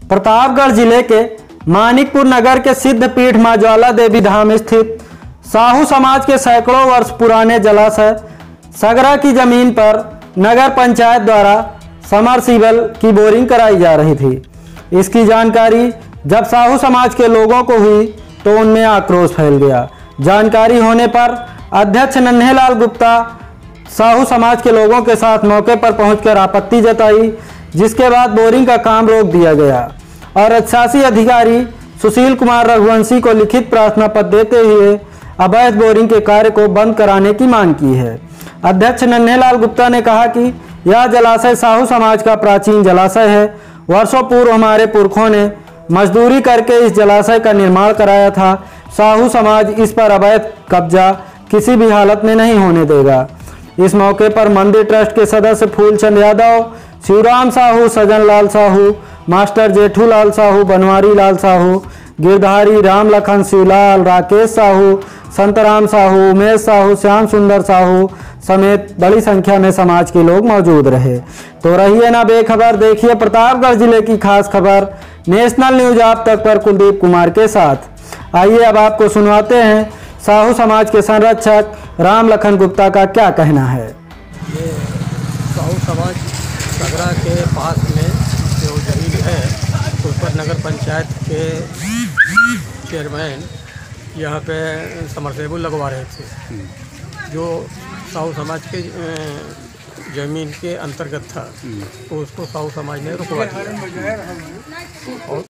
प्रतापगढ़ जिले के मानिकपुर नगर के सिद्धपीठ मां ज्वाला देवी धाम स्थित साहू समाज के सैकड़ों वर्ष पुराने जलाशय सगरा की जमीन पर नगर पंचायत द्वारा समरसीबल की बोरिंग कराई जा रही थी। इसकी जानकारी जब साहू समाज के लोगों को हुई तो उनमें आक्रोश फैल गया। जानकारी होने पर अध्यक्ष नन्हेलाल गुप्ता साहू समाज के लोगों के साथ मौके पर पहुंचकर आपत्ति जताई, जिसके बाद बोरिंग का काम रोक दिया गया और अधिशासी अधिकारी सुशील कुमार रघुवंशी को लिखित प्रार्थना पत्र देते हुए अवैध बोरिंग के कार्य को बंद कराने की मांग की है। अध्यक्ष नन्हेलाल गुप्ता ने कहा कि यह जलाशय साहू समाज का प्राचीन जलाशय है। वर्षों पूर्व हमारे पुरखों ने मजदूरी करके इस जलाशय का निर्माण कराया था। साहू समाज इस पर अवैध कब्जा किसी भी हालत में नहीं होने देगा। इस मौके पर मंदिर ट्रस्ट के सदस्य फूलचंद यादव, शिवराम साहू, सजन लाल साहू, मास्टर जेठूलाल साहू, बनवारी लाल साहू, गिरधारी, राम लखन, शिवलाल, राकेश साहू, संतराम साहू, उमेश साहू, श्याम सुंदर साहू समेत बड़ी संख्या में समाज के लोग मौजूद रहे। तो रहिए ना बेखबर, देखिए प्रतापगढ़ जिले की खास खबर नेशनल न्यूज आप तक पर कुलदीप कुमार के साथ। आइए अब आपको सुनवाते हैं साहू समाज के संरक्षक राम लखन गुप्ता का क्या कहना है। ये साहू समाज सगरा के पास में जो जमीन है उस पर नगर पंचायत के चेयरमैन यहाँ पे समरसेबुल लगवा रहे थे, जो साहू समाज के ज़मीन के अंतर्गत था, तो उसको साहू समाज ने रुकवा दिया।